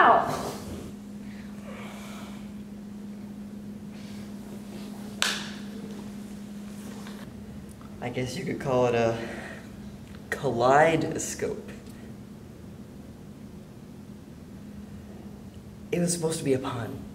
Ow! I guess you could call it a kaleidoscope. It was supposed to be a pun.